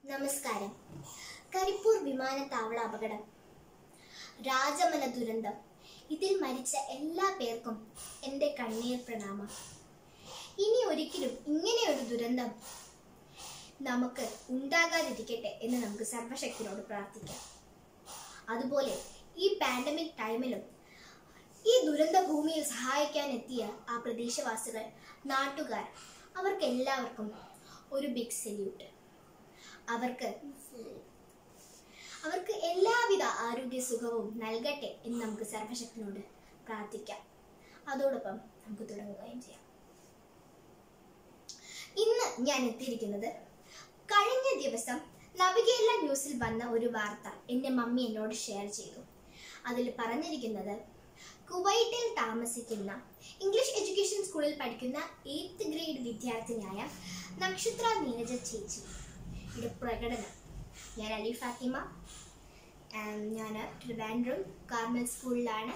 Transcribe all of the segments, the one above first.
നമസ്കാരം. കരിപ്പൂർ വിമാനത്താവള അപകടം, രാജമല ദുരന്തം, ഇതിൽ മരിച്ച എല്ലാ പേർക്കും എൻ്റെ കണ്ണീർ പ്രണാമം. ഇനി ഒരിക്കലും ഇങ്ങനെയൊരു ദുരന്തം നമുക്ക് ഉണ്ടാകാതിരിക്കട്ടെ എന്ന് നമുക്ക് സർവശക്തിയോട് പ്രാർത്ഥിക്കാം. അതുപോലെ ഈ പാൻഡമിക് ടൈമിലും ഈ ദുരന്ത ഭൂമിയിൽ സഹായിക്കാൻ എത്തിയ ആ പ്രദേശവാസികൾ, നാട്ടുകാർ, അവർക്കെല്ലാവർക്കും ഒരു ബിഗ് സല്യൂട്ട്. അവർക്ക് എല്ലാവിധ ആരോഗ്യ സുഖവും നൽകട്ടെ എന്ന് നമുക്ക് സർവശക്തിനോട് പ്രാർത്ഥിക്കാം. അതോടൊപ്പം നമുക്ക് തുടങ്ങുകയും ചെയ്യാം. ഇന്ന് ഞാൻ എത്തിയിരിക്കുന്നത്, കഴിഞ്ഞ ദിവസം നവകേരള ന്യൂസിൽ വന്ന ഒരു വാർത്ത എൻ്റെ മമ്മി എന്നോട് ഷെയർ ചെയ്തു. അതിൽ പറഞ്ഞിരിക്കുന്നത്, കുവൈറ്റിൽ താമസിക്കുന്ന ഇംഗ്ലീഷ് എഡ്യൂക്കേഷൻ സ്കൂളിൽ പഠിക്കുന്ന 8th ഗ്രേഡ് വിദ്യാർത്ഥിനിയായ നക്ഷത്ര നീരജ ചേച്ചി പ്രകടനം. ഞാൻ അലി ഫാത്തിമ, ഞാൻ ട്രിവാൻഡ്രം കാർമൽ സ്കൂളിലാണ്,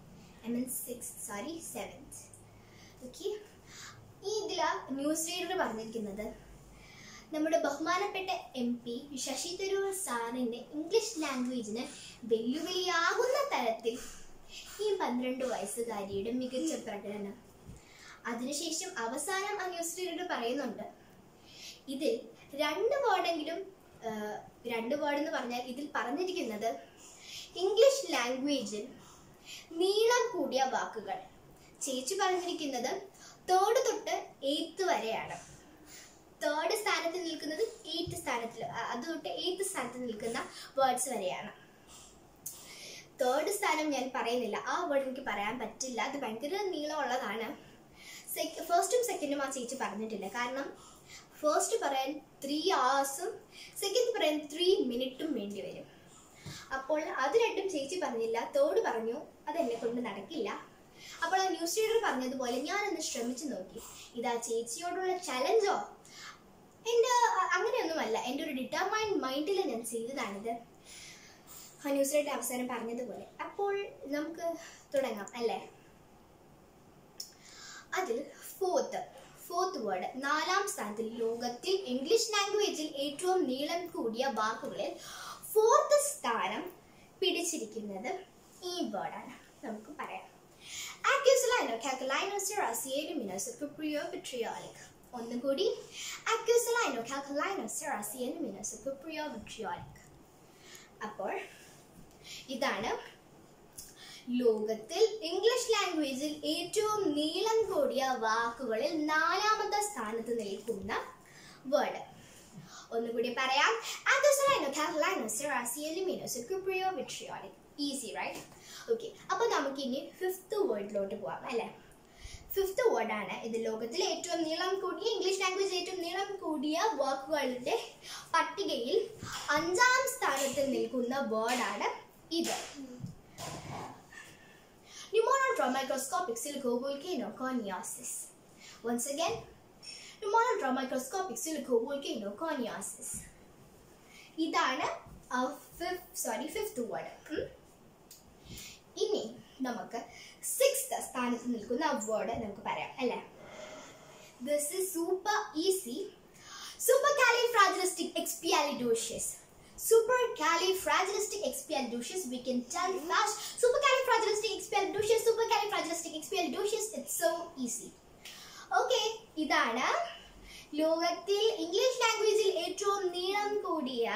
സെവൻത്ത്. ഓക്കെ, ഇതിൽ ന്യൂസ് റീഡർ പറഞ്ഞിരിക്കുന്നത്, നമ്മുടെ ബഹുമാനപ്പെട്ട MP ശശി തരൂർ സാറിൻ്റെ ഇംഗ്ലീഷ് ലാംഗ്വേജിന് വെല്ലുവിളിയാകുന്ന തരത്തിൽ ഈ 12 വയസ്സുകാരിയുടെ മികച്ച പ്രകടനം. അതിനുശേഷം അവസാനം ആ ന്യൂസ് റീഡർ പറയുന്നുണ്ട്, ഇതിൽ 2 വേർഡെങ്കിലും, 2 വേർഡ് എന്ന് പറഞ്ഞാൽ ഇതിൽ പറഞ്ഞിരിക്കുന്നത് ഇംഗ്ലീഷ് ലാംഗ്വേജിൽ നീളം കൂടിയ വാക്കുകൾ. ചേച്ചി പറഞ്ഞിരിക്കുന്നത് 3rd തൊട്ട് 8th വരെയാണ്. 3rd സ്ഥാനത്ത് നിൽക്കുന്നത് 8th സ്ഥാനത്തിൽ, അത് തൊട്ട് 8th സ്ഥാനത്ത് നിൽക്കുന്ന വേർഡ്സ് വരെയാണ്. 3rd സ്ഥാനം ഞാൻ പറയുന്നില്ല, ആ വേർഡ് എനിക്ക് പറയാൻ പറ്റില്ല, അത് ഭയങ്കര നീളമുള്ളതാണ്. ഫസ്റ്റും സെക്കൻഡും ആ ചേച്ചി പറഞ്ഞിട്ടില്ല. കാരണം ഫസ്റ്റ് പറയാൻ 3 hours, സെക്കൻഡ് പറയാൻ 3 minutes വേണ്ടി വരും. അപ്പോൾ അത് രണ്ടും ചേച്ചി പറഞ്ഞില്ല. 3rd പറഞ്ഞു, അതെന്നെ കൊണ്ട് നടക്കില്ല. അപ്പോൾ ആ ന്യൂസ് റീഡർ പറഞ്ഞതുപോലെ ഞാനൊന്ന് ശ്രമിച്ചു നോക്കി. ഇതാ ചേച്ചിയോടുള്ള ചലഞ്ചോ? എൻ്റെ അങ്ങനെയൊന്നുമല്ല, എൻ്റെ ഒരു ഡിറ്റർമൈൻഡ് മൈൻഡിൽ ഞാൻ ചെയ്തതാണിത്. ആ ന്യൂസ് റീഡർ അവസാനം പറഞ്ഞതുപോലെ. അപ്പോൾ നമുക്ക് തുടങ്ങാം അല്ലേ? അതിൽ ഫോർത്ത് വേർഡ്, 4ാം സ്ഥാനത്തിൽ, ലോകത്തിൽ ഇംഗ്ലീഷ് ലാംഗ്വേജിൽ ഏറ്റവും നീളം കൂടിയ വാക്കുകളിൽ 4th സ്ഥാനം പിടിച്ചിരിക്കുന്നത് ഈ വേർഡാണ്. നമുക്ക് പറയാം. Accusaline, calculino, serraciano, minoso, cuprio, vitriolic. ഒന്നുകൂടി, Accusaline, calculino, serraciano, minoso, cuprio, vitriolic. അപ്പോൾ ഇതാണ് ലോകത്തിൽ ഇംഗ്ലീഷ് ലാംഗ്വേജിൽ ഏറ്റവും നീളം കൂടിയ വാക്കുകളിൽ 4ാമത്തെ സ്ഥാനത്ത് നിൽക്കുന്ന വേർഡ്. ഒന്നുകൂടി പറയാം. Easy, right? ഓക്കെ, അപ്പോൾ നമുക്കിനി 5th വേർഡിലോട്ട് പോവാം അല്ലേ? 5th വേർഡാണ് ഇത്. ലോകത്തിലെ ഏറ്റവും നീളം കൂടിയ, ഇംഗ്ലീഷ് ലാംഗ്വേജിൽ ഏറ്റവും നീളം കൂടിയ വാക്കുകളുടെ പട്ടികയിൽ 5ാം സ്ഥാനത്ത് നിൽക്കുന്ന വേർഡാണ് ഇത്. Pneumorhomicroscopic silicovolcanoconiosis. Once again, pneumorhomicroscopic silicovolcanoconiosis. ഇതാണ് 5th വേർഡ്. ഇനി നമുക്ക് 6th സ്ഥാനത്ത് നിൽക്കുന്ന വേർഡ് നമുക്ക് പറയാം അല്ലേ? This is super easy. Supercalifragilisticexpialidocious. Supercalifragilisticexpialidocious. We can tell fast. Supercalifragilisticexpialidocious. It's so easy. Okay, ഇതാണ് ലോകത്തിൽ ഇംഗ്ലീഷ് ലാംഗ്വേജിൽ ഏറ്റവും നീളം കൂടിയ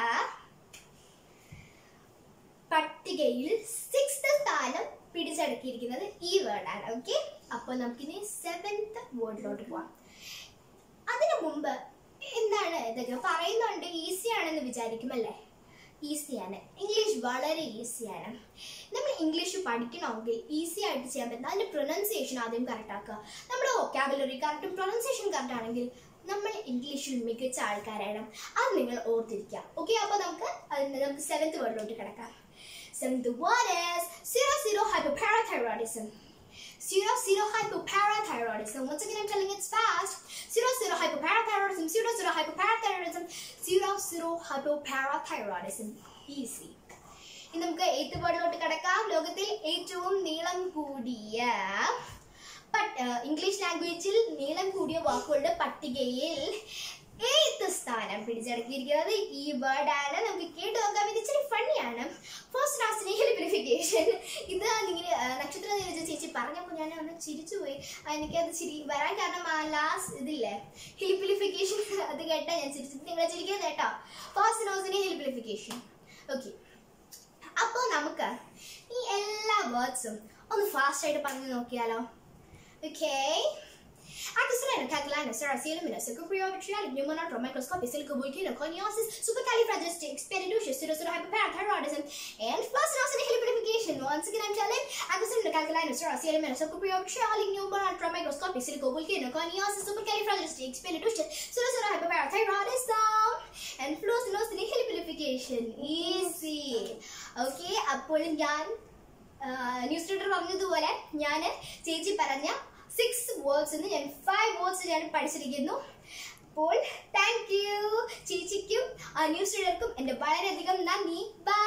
പട്ടികയിൽ 6th സ്ഥാനം പിടിച്ചടക്കിയിരിക്കുന്നത് ഈ വേർഡാണ്. ഓക്കെ, അപ്പോൾ നമുക്കിനി 7th വേർഡിലോട്ട് പോവാം. അതിനു മുമ്പ് എന്താണ് ഇതൊക്കെ പറയുന്നുണ്ട്, ഈസിയാണെന്ന് വിചാരിക്കുമല്ലേ? ഈസിയാണ്. ഇംഗ്ലീഷ് വളരെ ഈസിയാണ്. നമ്മൾ ഇംഗ്ലീഷ് പഠിക്കണമെങ്കിൽ ഈസി ആയിട്ട് ചെയ്യാൻ പറ്റുന്ന അതിൻ്റെ പ്രൊനൗൺസിയേഷൻ ആദ്യം കറക്റ്റ് ആക്കുക. നമ്മുടെ വൊക്കാബുലറി കറക്റ്റും പ്രൊനൗൺസിയേഷൻ കറക്റ്റ് ആണെങ്കിൽ നമ്മൾ ഇംഗ്ലീഷിൽ മികച്ച ആൾക്കാരാണ്. അത് നിങ്ങൾ ഓർത്തിരിക്കുക. ഓക്കെ, അപ്പോൾ നമുക്ക് 7th വേർഡിലോട്ട് കിടക്കാം. 7th word is 00 hypoparathyroidism. 00 hypoparathyroidism. Once again, I'm telling it fast. 00 hypoparathyroidism. 00 hypoparathyroidism. 00 hypoparathyroidism. Easy. ഇനി നമുക്ക് 8th വേർഡിലോട്ട് കിടക്കാം. ലോകത്തിൽ ഏറ്റവും നീളം കൂടിയ ഇംഗ്ലീഷ് ലാംഗ്വേജിൽ നീളം കൂടിയ വാക്കുകളുടെ പട്ടികയിൽ 8th സ്ഥാനം പിടിച്ചടക്കിയിരിക്കുന്നത് ഈ വേർഡാണ്. നമുക്ക് കേട്ട് നോക്കാം. ഇത് ഇച്ചിരി ഫണ്ണിയാണ്. ഫസ്റ്റ് ലാസ്റ്റിന് ഹെലിപ്പിലിഫിക്കേഷൻ. ഇത് ഇങ്ങനെ നക്ഷത്ര നീരജ ചേച്ചി പറഞ്ഞപ്പോൾ ഞാൻ ഒന്ന് ചിരിച്ചുപോയി. എനിക്കത് ചിരി വരാൻ കാരണം ആ ലാസ്റ്റ് ഇതില്ലേ ഹെലിപ്പിലിഫിക്കേഷൻ, അത് കേട്ടാ ഞാൻ ചിരിച്ചത്. നിങ്ങളെ ചിരിക്കുന്നത് കേട്ടോ. ഫസ്റ്റ് ലാസ്റ്റിന് ഹെലിപ്പിലിഫിക്കേഷൻ. ഓക്കെ, അപ്പോൾ നമുക്ക് ഈ എല്ലാ വേർഡ്സും ഒന്ന് ഫാസ്റ്റ് ആയിട്ട് പറഞ്ഞു നോക്കിയാലോ? Okay. Accusaline, Catalina, Saracilumina, Secuprio-Vitriolic, pneumonia, microscopy, silicovolcanoconiosis, supercalifragilisticexpialidocious, pseudohyperparathyroidism, and first nostril helipidification. Once again, I'm telling Accusaline, Catalina, Saracilumina, Secuprio-Vitriolic, pneumonia, microscopy, silicovolcanoconiosis, supercalifragilisticexpialidocious, pseudohyperparathyroidism, and first nostril helipidification. Easy. Okay, അപ്പോൾ ഞാൻ news reader പറഞ്ഞതുപോലെ ഞാൻ ചേച്ചി പറഞ്ഞ 6 words എന്ന് ഞാൻ 5 words ഞാൻ പഠിച്ചിരിക്കുന്നു. അപ്പോൾ താങ്ക് യു ചേച്ചിക്കും ന്യൂസ് റീഡർക്കും എൻ്റെ വളരെയധികം നന്ദി. ബൈ.